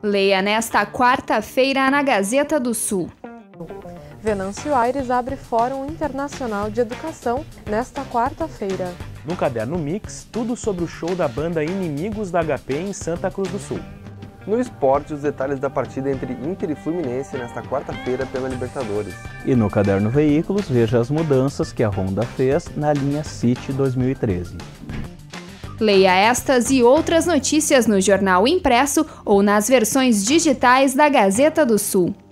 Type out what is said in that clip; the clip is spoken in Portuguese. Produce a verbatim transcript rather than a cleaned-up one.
Leia nesta quarta-feira na Gazeta do Sul. Venâncio Aires abre Fórum Internacional de Educação nesta quarta-feira. No Caderno Mix, tudo sobre o show da banda Inimigos da H P em Santa Cruz do Sul. No esporte, os detalhes da partida entre Inter e Fluminense nesta quarta-feira pela Libertadores. E no Caderno Veículos, veja as mudanças que a Honda fez na linha City dois mil e treze. Leia estas e outras notícias no jornal impresso ou nas versões digitais da Gazeta do Sul.